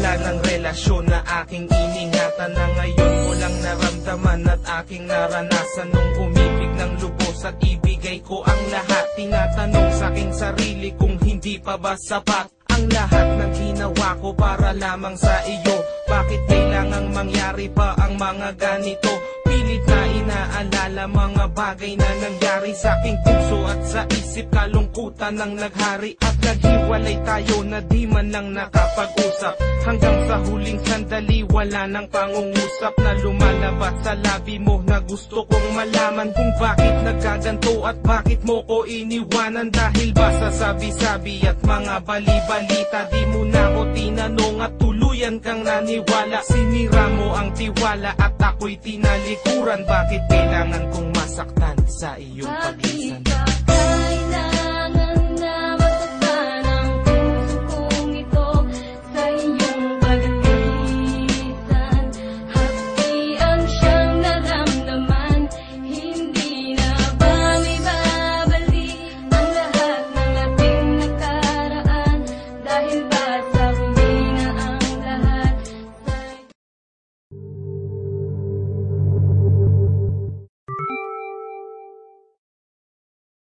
Wala ng relasyon na aking iningatan, na ngayon ko lang naramdaman at aking naranasan. Nung umibig ng lubos at ibigay ko ang lahat, tinatanong sa aking sarili kung hindi pa ba sapat ang lahat ng ginawa ko para lamang sa iyo. Bakit kailangang mangyari pa ang mga ganito? Pilit na inaalala mga bagay na nangyari sa aking puso at sa isip. Kalungkutan ang naghari at naghiwalay tayo na di man lang nakapag-usap. Hanggang sa huling sandali wala nang pangungusap na lumalabas sa labi mo, na gusto kong malaman kung bakit nagkaganto at bakit mo ko iniwanan. Dahil ba sa sabi-sabi at mga bali-balita, di mo na ko tinanong at tuluyan kang naniwala. Sinira mo ang tiwala at ako'y tinalikuran. Bakit kailangan kong masaktan sa iyong paglisan?